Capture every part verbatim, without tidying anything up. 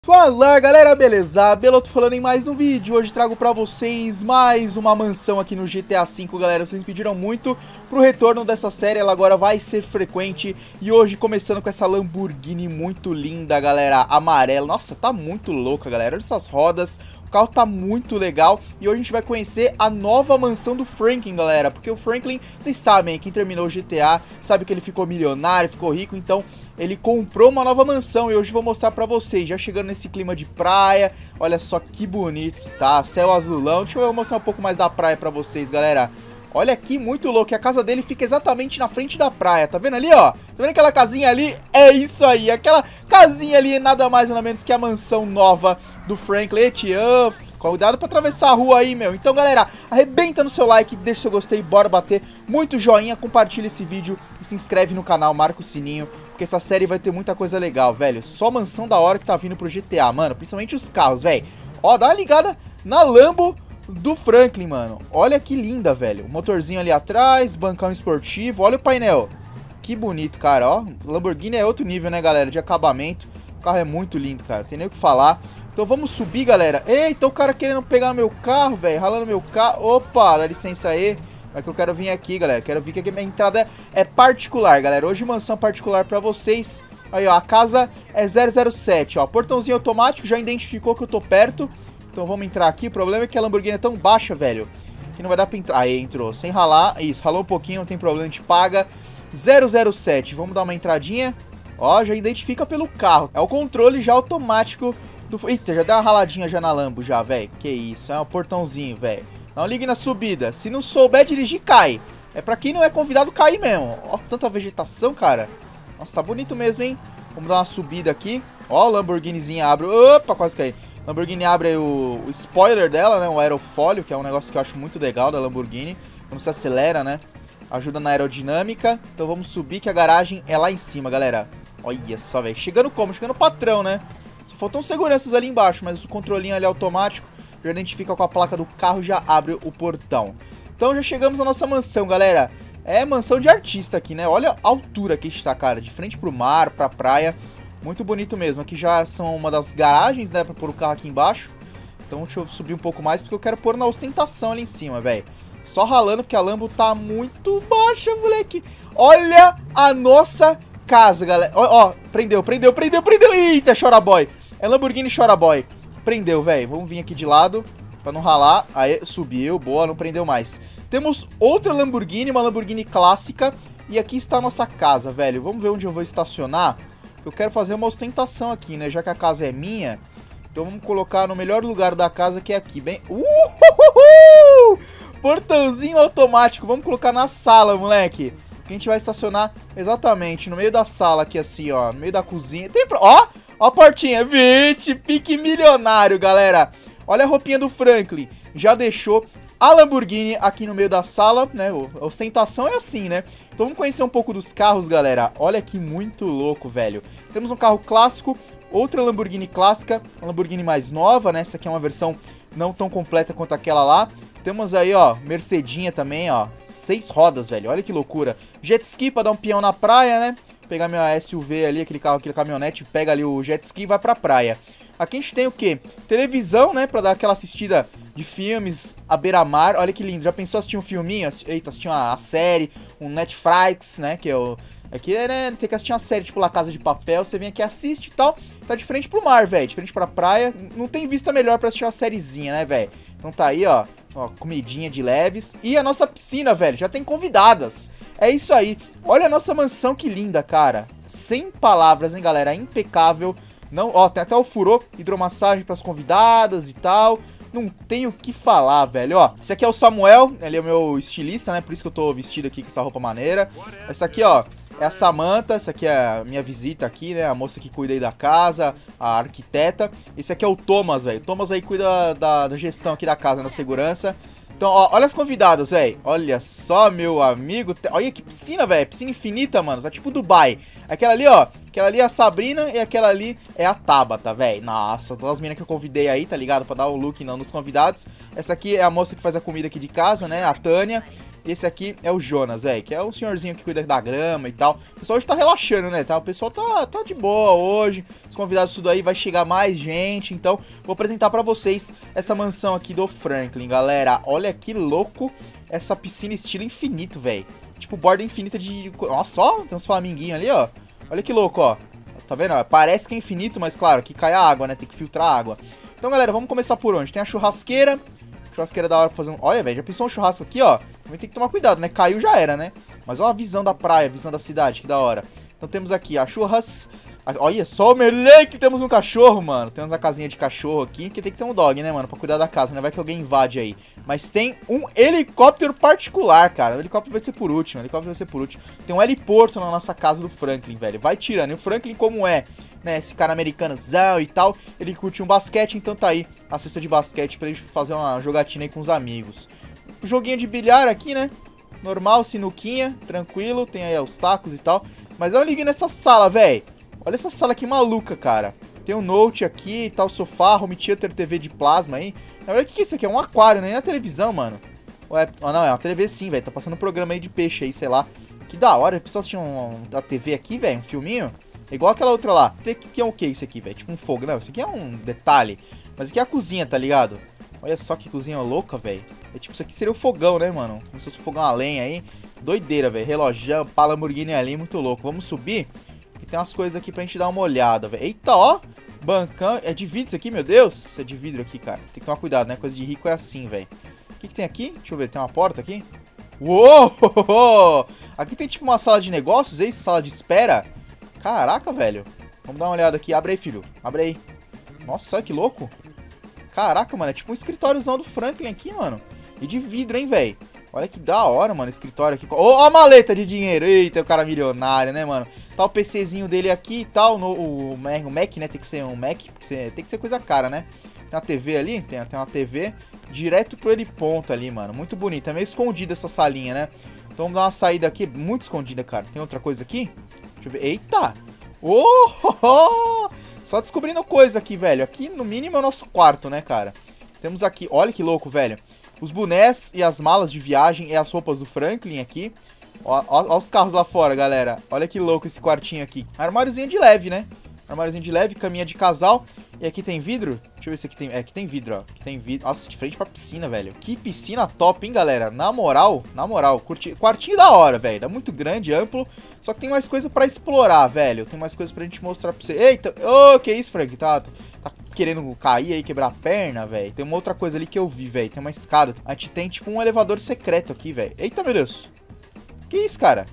Fala galera, beleza? Beloto falando em mais um vídeo. Hoje trago pra vocês mais uma mansão aqui no G T A cinco, galera. Vocês pediram muito pro retorno dessa série, ela agora vai ser frequente. E hoje começando com essa Lamborghini muito linda, galera, amarela. Nossa, tá muito louca, galera, olha essas rodas. O carro tá muito legal. E hoje a gente vai conhecer a nova mansão do Franklin, galera. Porque o Franklin, vocês sabem, quem terminou o G T A sabe que ele ficou milionário, ficou rico, então ele comprou uma nova mansão e hoje vou mostrar pra vocês, já chegando nesse clima de praia. Olha só que bonito que tá, céu azulão. Deixa eu mostrar um pouco mais da praia pra vocês, galera. Olha aqui, muito louco, e a casa dele fica exatamente na frente da praia, tá vendo ali, ó? Tá vendo aquela casinha ali? É isso aí, aquela casinha ali é nada mais nada menos que a mansão nova do Franklin. Tchau. Cuidado pra atravessar a rua aí, meu. Então, galera, arrebenta no seu like, deixa seu gostei, bora bater muito joinha, compartilha esse vídeo e se inscreve no canal, marca o sininho, porque essa série vai ter muita coisa legal, velho. Só mansão da hora que tá vindo pro G T A, mano, principalmente os carros, velho. Ó, dá uma ligada na Lambo do Franklin, mano. Olha que linda, velho. Motorzinho ali atrás, bancão esportivo, olha o painel. Que bonito, cara, ó. Lamborghini é outro nível, né, galera, de acabamento. O carro é muito lindo, cara, tem nem o que falar. Então vamos subir, galera. Eita, o cara querendo pegar no meu carro, velho. Ralando meu carro. Opa, dá licença aí. É que eu quero vir aqui, galera. Quero vir que aqui a minha entrada é particular, galera. Hoje mansão particular pra vocês. Aí, ó, a casa é zero zero sete, ó. Portãozinho automático, já identificou que eu tô perto. Então vamos entrar aqui. O problema é que a Lamborghini é tão baixa, velho, que não vai dar pra entrar. Aí, entrou. Sem ralar. Isso, ralou um pouquinho, não tem problema, a gente paga. zero zero sete. Vamos dar uma entradinha. Ó, já identifica pelo carro. É o controle já automático do... Eita, já deu uma raladinha já na Lambo já, velho. Que isso, é um portãozinho, velho. Não ligue na subida. Se não souber dirigir, cai. É pra quem não é convidado cair mesmo. Ó, tanta vegetação, cara. Nossa, tá bonito mesmo, hein? Vamos dar uma subida aqui. Ó, a Lamborghinizinha abre. Opa, quase caí. Lamborghini abre aí o, o spoiler dela, né? O aerofólio, que é um negócio que eu acho muito legal da Lamborghini. Quando se acelera, né? Ajuda na aerodinâmica. Então vamos subir, que a garagem é lá em cima, galera. Olha só, velho. Chegando como? Chegando patrão, né? Só faltam seguranças ali embaixo, mas o controlinho ali automático já identifica com a placa do carro, já abre o portão. Então já chegamos na nossa mansão, galera. É mansão de artista aqui, né? Olha a altura que está, cara. De frente pro mar, pra praia. Muito bonito mesmo. Aqui já são uma das garagens, né? Pra pôr o carro aqui embaixo. Então deixa eu subir um pouco mais, porque eu quero pôr na ostentação ali em cima, velho. Só ralando, porque a Lambo tá muito baixa, moleque. Olha a nossa casa, galera. Ó, ó, prendeu, prendeu, prendeu, prendeu. Eita, chora boy. É Lamborghini chora boy. Prendeu, velho. Vamos vir aqui de lado pra não ralar. Aí, subiu. Boa, não prendeu mais. Temos outra Lamborghini, uma Lamborghini clássica. E aqui está a nossa casa, velho. Vamos ver onde eu vou estacionar. Eu quero fazer uma ostentação aqui, né? Já que a casa é minha. Então vamos colocar no melhor lugar da casa, que é aqui, bem... Uhul! Portãozinho automático. Vamos colocar na sala, moleque. Que a gente vai estacionar exatamente no meio da sala aqui, assim, ó. No meio da cozinha. Tem pro... Ó! Ó a portinha. Vixe, pique milionário, galera. Olha a roupinha do Franklin. Já deixou a Lamborghini aqui no meio da sala, né? A ostentação é assim, né? Então vamos conhecer um pouco dos carros, galera. Olha que muito louco, velho. Temos um carro clássico, outra Lamborghini clássica, uma Lamborghini mais nova, né? Essa aqui é uma versão não tão completa quanto aquela lá. Temos aí, ó, Mercedinha também, ó. Seis rodas, velho. Olha que loucura. Jet ski pra dar um peão na praia, né? Pegar minha S U V ali, aquele carro, aquele caminhonete, pega ali o jet ski e vai pra praia. Aqui a gente tem o quê? Televisão, né? Pra dar aquela assistida de filmes à beira-mar. Olha que lindo. Já pensou assistir um filminho? Eita, assistir uma série, um Netflix, né? Que é o... Aqui, né? Tem que assistir uma série, tipo La Casa de Papel. Você vem aqui, assiste e tal. Tá de frente pro mar, velho. De frente pra praia. Não tem vista melhor pra assistir uma sériezinha, né, velho? Então tá aí, ó. Ó, comidinha de leves. E a nossa piscina, velho. Já tem convidadas. É isso aí. Olha a nossa mansão, que linda, cara. Sem palavras, hein, galera? Impecável. Não, ó, tem até o furô, hidromassagem pras convidadas e tal. Não tenho o que falar, velho, ó. Esse aqui é o Samuel, ele é o meu estilista, né? Por isso que eu tô vestido aqui com essa roupa maneira. Essa aqui, ó, é a Samantha. Essa aqui é a minha visita aqui, né? A moça que cuida aí da casa, a arquiteta. Esse aqui é o Thomas, velho. O Thomas aí cuida da, da gestão aqui da casa, da segurança. Então, ó, olha as convidadas, velho. Olha só, meu amigo. Olha que piscina, velho. Piscina infinita, mano. Tá tipo Dubai. Aquela ali, ó. Aquela ali é a Sabrina e aquela ali é a Tabata, velho. Nossa, todas as meninas que eu convidei aí, tá ligado? Pra dar o look não nos convidados. Essa aqui é a moça que faz a comida aqui de casa, né? A Tânia. E esse aqui é o Jonas, velho, que é o senhorzinho que cuida da grama e tal. O pessoal hoje tá relaxando, né, tá? O pessoal tá, tá de boa hoje. Os convidados tudo aí, vai chegar mais gente. Então, vou apresentar pra vocês essa mansão aqui do Franklin, galera. Olha que louco essa piscina estilo infinito, velho. Tipo, borda infinita de... Nossa, ó, tem uns flaminguinhos ali, ó. Olha que louco, ó. Tá vendo? Parece que é infinito, mas claro, aqui cai a água, né? Tem que filtrar a água. Então, galera, vamos começar por onde? Tem a churrasqueira. Churrasqueira da hora pra fazer um... Olha, velho, já pensou um churrasco aqui, ó. Também tem que tomar cuidado, né? Caiu já era, né? Mas olha a visão da praia, a visão da cidade, que da hora. Então temos aqui a churras... Olha só o melê que temos no cachorro, mano. Temos a casinha de cachorro aqui, que tem que ter um dog, né, mano? Pra cuidar da casa, né? Vai que alguém invade aí. Mas tem um helicóptero particular, cara. O helicóptero vai ser por último, o helicóptero vai ser por último. Tem um heliporto na nossa casa do Franklin, velho. Vai tirando. E o Franklin, como é, né, esse cara americanozão e tal, ele curte um basquete, então tá aí a cesta de basquete pra ele fazer uma jogatina aí com os amigos. Joguinho de bilhar aqui, né? Normal, sinuquinha, tranquilo. Tem aí os tacos e tal. Mas eu liguei nessa sala, velho. Olha essa sala que maluca, cara. Tem um note aqui, tá o sofá, home theater, T V de plasma aí. Na verdade, o que é isso aqui? É um aquário, nem na televisão, mano. Ou é... Oh, não, é uma T V sim, velho. Tá passando um programa aí de peixe aí, sei lá. Que da hora. O pessoal assistir um, um, T V aqui, velho, um filminho. É igual aquela outra lá. Tem que é o que isso aqui, velho? Tipo um fogo. Não, isso aqui é um detalhe. Mas aqui é a cozinha, tá ligado? Olha só que cozinha louca, velho. É tipo, isso aqui seria o fogão, né, mano? Como se fosse um fogão a lenha aí. Doideira, velho. Relojão, pá, Lamborghini ali, muito louco. Vamos subir. E tem umas coisas aqui pra gente dar uma olhada, velho. Eita, ó. Bancão. É de vidro isso aqui, meu Deus. É de vidro aqui, cara. Tem que tomar cuidado, né? Coisa de rico é assim, velho. O que que tem aqui? Deixa eu ver. Tem uma porta aqui? Uou! Aqui tem tipo uma sala de negócios, é isso? Sala de espera? Caraca, velho. Vamos dar uma olhada aqui. Abre aí, filho. Abre aí. Nossa, olha que louco. Caraca, mano. É tipo um escritóriozão do Franklin aqui, mano. E de vidro, hein, velho. Olha que da hora, mano, escritório aqui. Ó, oh, a maleta de dinheiro. Eita, o cara milionário, né, mano? Tá o PCzinho dele aqui e tal. No, o, o Mac, né? Tem que ser um Mac. Porque tem que ser coisa cara, né? Tem uma T V ali. Tem, tem uma T V direto pro heliponto ali, mano. Muito bonito. É meio escondida essa salinha, né? Então vamos dar uma saída aqui. Muito escondida, cara. Tem outra coisa aqui? Deixa eu ver. Eita! Oh, oh, oh! Só descobrindo coisa aqui, velho. Aqui, no mínimo, é o nosso quarto, né, cara? Temos aqui... Olha que louco, velho. Os bonés e as malas de viagem e as roupas do Franklin aqui. Ó, ó, ó os carros lá fora, galera. Olha que louco esse quartinho aqui. Armáriozinho de leve, né? Armáriozinho de leve, caminha de casal. E aqui tem vidro? Deixa eu ver se aqui tem... É, aqui tem vidro, ó. Aqui tem vidro. Nossa, de frente pra piscina, velho. Que piscina top, hein, galera? Na moral, na moral. Curti... Quartinho da hora, velho. É muito grande, amplo. Só que tem mais coisa pra explorar, velho. Tem mais coisa pra gente mostrar pra você. Eita! Ô, oh, que isso, Frank? Tá... tá... querendo cair aí, quebrar a perna, velho. Tem uma outra coisa ali que eu vi, velho. Tem uma escada. A gente tem, tipo, um elevador secreto aqui, velho. Eita, meu Deus. Que isso, cara?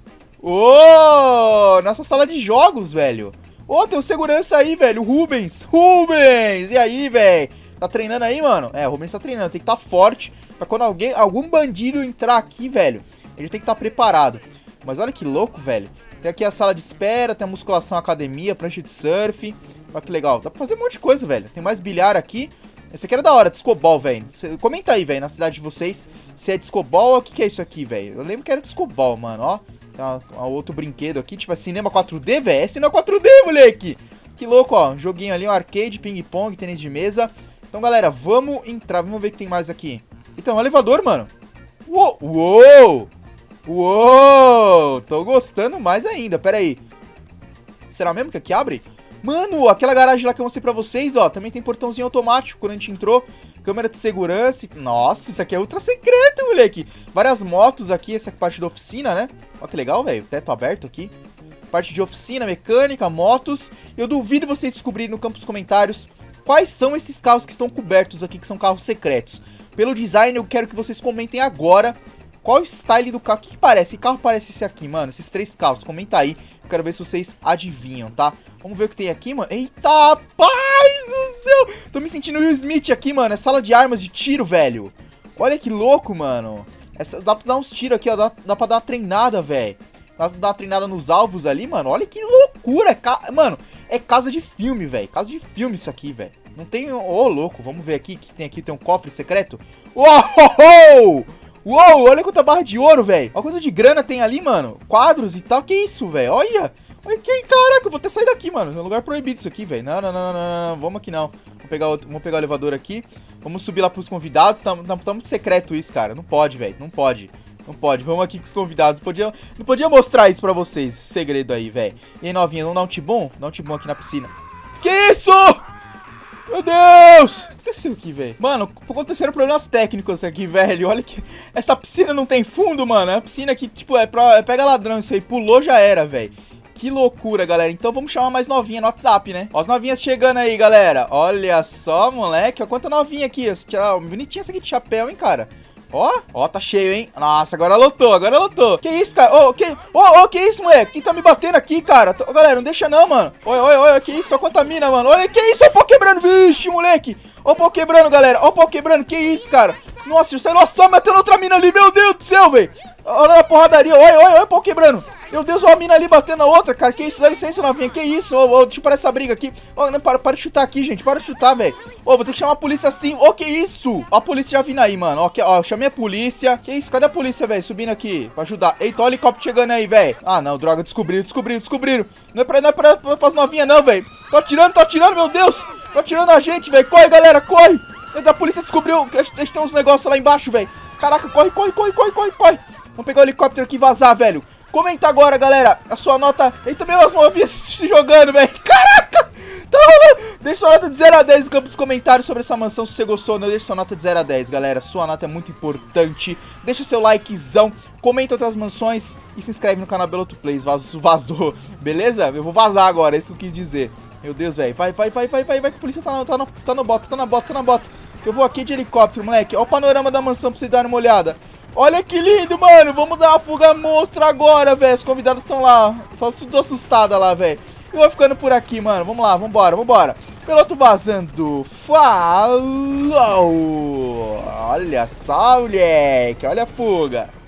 Ô! Oh, nossa sala de jogos, velho. Ô, oh, tem um segurança aí, velho. Rubens. Rubens! E aí, velho? Tá treinando aí, mano? É, o Rubens tá treinando. Tem que estar tá forte pra quando alguém, algum bandido entrar aqui, velho, ele tem que estar tá preparado. Mas olha que louco, velho. Tem aqui a sala de espera, tem a musculação academia, prancha de surf. Olha que legal. Dá pra fazer um monte de coisa, velho. Tem mais bilhar aqui. Esse aqui era da hora, discobol, velho. Comenta aí, velho, na cidade de vocês, se é discobol ou o que, que é isso aqui, velho. Eu lembro que era discobol, mano, ó. Tem uma, uma outro brinquedo aqui, tipo, é cinema quatro D, velho. É cinema quatro D, moleque. Que louco, ó. Um joguinho ali, um arcade, ping-pong, tênis de mesa. Então, galera, vamos entrar. Vamos ver o que tem mais aqui. Então, um elevador, mano. Uou! Uou! Uou! Tô gostando mais ainda, pera aí. Será mesmo que aqui abre? Mano, aquela garagem lá que eu mostrei pra vocês, ó, também tem portãozinho automático quando a gente entrou. Câmera de segurança. Nossa, isso aqui é ultra secreto, moleque. Várias motos aqui, essa parte da oficina, né? Ó que legal, velho. Teto aberto aqui. Parte de oficina, mecânica, motos. Eu duvido vocês descobrirem no campo dos comentários quais são esses carros que estão cobertos aqui, que são carros secretos. Pelo design, eu quero que vocês comentem agora qual o style do carro. O que, que parece? Que carro parece esse aqui, mano? Esses três carros. Comenta aí. Eu quero ver se vocês adivinham, tá? Vamos ver o que tem aqui, mano. Eita, paz do céu! Tô me sentindo Will Smith aqui, mano. É sala de armas de tiro, velho. Olha que louco, mano. Essa, dá pra dar uns tiros aqui, ó. Dá, dá pra dar uma treinada, velho. Dá pra dar uma treinada nos alvos ali, mano. Olha que loucura. É ca... Mano, é casa de filme, velho. Casa de filme isso aqui, velho. Não tem... Ô, oh, louco. Vamos ver aqui o que tem aqui. Tem um cofre secreto. Uou! Uou, olha quanta barra de ouro, velho. Olha quanto de grana tem ali, mano. Quadros e tal. Que isso, velho? Olha. Olha que caraca, eu vou até sair daqui, mano. É um lugar proibido isso aqui, velho. Não, não, não, não, não, não. Vamos aqui não. Vamos pegar, outro... Vamos pegar o elevador aqui. Vamos subir lá pros convidados. Tá, tá, tá muito secreto isso, cara. Não pode, velho. Não pode. Não pode, vamos aqui com os convidados. Podia, não podia mostrar isso pra vocês, esse segredo aí, velho. E aí, novinha, não dá um tibum? Dá um tibum aqui na piscina. Que isso? Meu Deus! O que aconteceu aqui, velho? Mano, aconteceram problemas técnicos aqui, velho. Olha que... Essa piscina não tem fundo, mano. É uma piscina que, tipo, é pra... É pega ladrão isso aí. Pulou, já era, velho. Que loucura, galera. Então vamos chamar mais novinha no WhatsApp, né? Ó as novinhas chegando aí, galera. Olha só, moleque. Ó quanta novinha aqui. Ó, bonitinha essa aqui de chapéu, hein, cara. Ó, ó, tá cheio, hein? Nossa, agora lotou, agora lotou. Que isso, cara? Ô, oh, que... Ô, oh, oh, que isso, moleque? Quem tá me batendo aqui, cara? Ô, oh, galera, não deixa não, mano. Oi, oi, oi, que isso? Ó, quanta mina, mano. Olha, que isso? Ó o pau quebrando. Vixe, moleque. Ó o pau quebrando, galera. Ó o pau quebrando. Que isso, cara? Nossa, eu saí só matando outra mina ali. Meu Deus do céu, velho. Olha a porradaria. Oi, oi, oi, o pau quebrando. Meu Deus, ó a mina ali batendo a outra, cara. Que isso? Dá licença, novinha. Que isso? Ô, ô, deixa eu parar essa briga aqui. Ô, não, para, para de chutar aqui, gente. Para de chutar, velho. Ô, vou ter que chamar a polícia assim. Ô, que isso? Ó, a polícia já vindo aí, mano. Ó, que, ó, chamei a polícia. Que isso? Cadê a polícia, velho? Subindo aqui pra ajudar. Eita, ó o helicóptero chegando aí, velho. Ah, não, droga. Descobriram, descobriram, descobriram. Não é pra, não é pra, pra, pras novinhas, não, velho. Tô atirando, tô atirando, meu Deus. Tô atirando a gente, velho. Corre, galera, corre. A polícia descobriu que a gente tem uns negócios lá embaixo, velho. Caraca, corre, corre, corre, corre, corre, corre. Vamos pegar o helicóptero aqui e vazar, velho. Comenta agora, galera, a sua nota. Eita, meu, as novinhas se jogando, velho. Caraca, tá rolando. Deixa sua nota de zero a dez no campo dos comentários sobre essa mansão. Se você gostou, não deixa sua nota de zero a dez, galera. Sua nota é muito importante. Deixa seu likezão, comenta outras mansões e se inscreve no canal Beloto Plays. Vazou, vazou, beleza? Eu vou vazar agora, é isso que eu quis dizer. Meu Deus, velho. Vai, vai, vai, vai, vai, vai, que a polícia tá na, tá, na, tá na bota, tá na bota, tá na bota. Eu vou aqui de helicóptero, moleque. Olha o panorama da mansão pra vocês darem uma olhada. Olha que lindo, mano. Vamos dar uma fuga monstra agora, velho. Os convidados estão lá. Tô assustada lá, velho. Eu vou ficando por aqui, mano. Vamos lá, vambora, vambora. Piloto vazando. Falou. Olha só, moleque. Olha a fuga.